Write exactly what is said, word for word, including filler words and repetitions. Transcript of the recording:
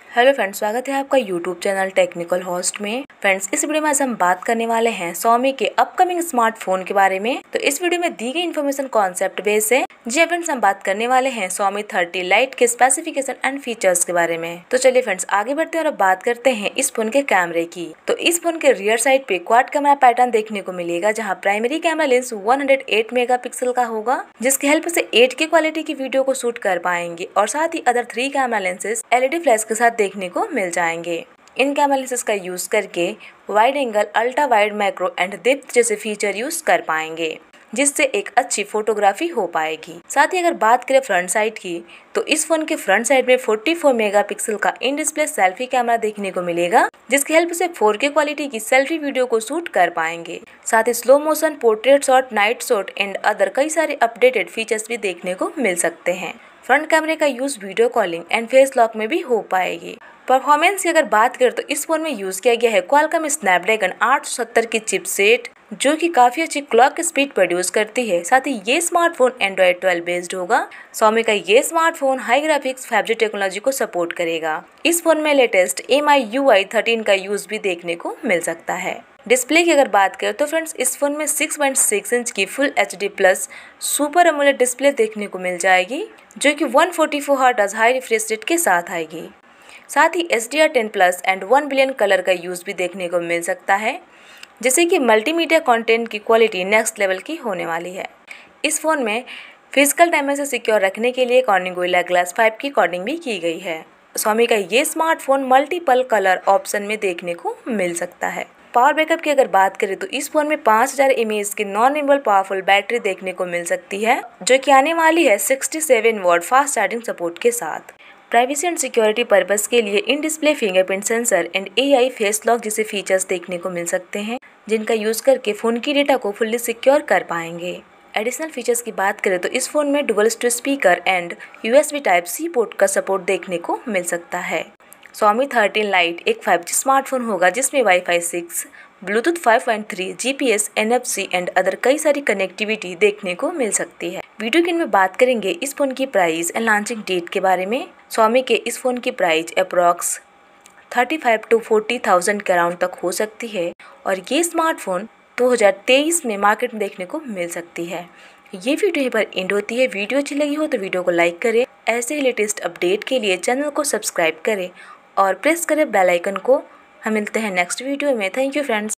Hello friends, स्वागत है आपका यूट्यूब चैनल टेक्निकल होस्ट में। फ्रेंड्स, इस वीडियो में आज हम बात करने वाले हैं Xiaomi के अपकमिंग स्मार्टफोन के बारे में। तो इस वीडियो में दी गई इन्फॉर्मेशन कॉन्सेप्ट बेस है। जी फ्रेंड्स, हम बात करने वाले हैं Xiaomi थर्टी लाइट के स्पेसिफिकेशन एंड फीचर्स के बारे में। तो चलिए फ्रेंड्स, आगे बढ़ते हैं और अब बात करते हैं इस फोन के कैमरे की। तो इस फोन के रियर साइड पे क्वाड कैमरा पैटर्न देखने को मिलेगा, जहाँ primary camera lens one hundred eight megapixel का होगा, जिसकी हेल्प से एट के क्वालिटी की वीडियो को शूट कर पाएंगे। और साथ ही other three camera lenses LED flash के साथ देखने को मिल जाएंगे। इन कैमरा लेंसेज का यूज करके wide angle, ultra wide, macro and depth जैसे फीचर यूज कर पाएंगे, जिससे एक अच्छी फोटोग्राफी हो पाएगी। साथ ही अगर बात करें फ्रंट साइड की, तो इस फोन के फ्रंट साइड में फोर्टी फोर मेगापिक्सल का इन डिस्प्ले सेल्फी कैमरा देखने को मिलेगा, जिसकी हेल्प से फोर के क्वालिटी की सेल्फी वीडियो को शूट कर पाएंगे। साथ ही slow motion, portrait shot, night shot and other कई सारे अपडेटेड फीचर्स भी देखने को मिल सकते हैं। फ्रंट कैमरे का use video calling and face lock में भी हो पाएगी। परफॉर्मेंस की अगर बात करें तो इस फोन में यूज किया गया है क्वालकॉम स्नैपड्रैगन आठ सौ सत्तर की चिपसेट, जो कि काफी अच्छी क्लॉक स्पीड प्रोड्यूस करती है। साथ ही ये स्मार्टफोन एंड्रॉइड ट्वेल्व बेस्ड होगा। Xiaomi का ये smartphone high graphics five G technology को सपोर्ट करेगा। इस फोन में latest M I U I thirteen का यूज भी देखने को मिल सकता है। डिस्प्ले की अगर बात करें तो फ्रेंड्स, इस फोन में सिक्स पॉइंट सिक्स इंच की full H D plus super AMOLED display देखने को मिल जाएगी, जो कि one forty four hertz high refresh rate के साथ आएगी। साथ ही H D R ten plus and one billion colour का यूज भी देखने को मिल सकता है, जैसे कि मल्टीमीडिया कंटेंट की क्वालिटी नेक्स्ट लेवल की होने वाली है। इस फोन में फिजिकल डैमेज से सिक्योर रखने के लिए कॉर्निंग गोरिल्ला ग्लास फाइव की कोडिंग भी की गई है। Xiaomi का ये स्मार्टफोन मल्टीपल कलर ऑप्शन में देखने को मिल सकता है। पावर बैकअप की अगर बात करें तो इस फोन में पाँच हज़ार एम ए एच की नॉन रिमूवेबल पावरफुल बैटरी देखने को मिल सकती है, जो कि आने वाली है sixty seven watt fast charging support के साथ। प्राइवेसी एंड सिक्योरिटी पर्पस के लिए in display fingerprint sensor and A I face lock जैसे फीचर्स देखने को मिल सकते हैं, जिनका यूज करके फोन की डेटा को फुल्ली सिक्योर कर पाएंगे। एडिशनल फीचर्स की बात करें तो इस फोन में dual storage speaker and U S B type C port का सपोर्ट देखने को मिल सकता है। Xiaomi थर्टीन लाइट एक फाइव जी स्मार्टफोन होगा, जिसमें wifi six, Bluetooth five point three, G P S, N F C and other कई सारी कनेक्टिविटी देखने को मिल सकती है। वीडियो के में बात करेंगे इस फोन की प्राइस एंड लॉन्चिंग डेट के बारे में। Xiaomi के इस फोन की price approx thirty five to forty thousand के अराउंड तक हो सकती है, और ये स्मार्टफोन दो हज़ार तेईस में मार्केट में देखने को मिल सकती है। ये वीडियो यहीं पर एंड होती है। वीडियो अच्छी लगी हो तो वीडियो को लाइक करें। ऐसे ही लेटेस्ट अपडेट के लिए चैनल को सब्सक्राइब करें और प्रेस करें बेल आइकन को। हम मिलते हैं नेक्स्ट वीडियो में। Thank you friends.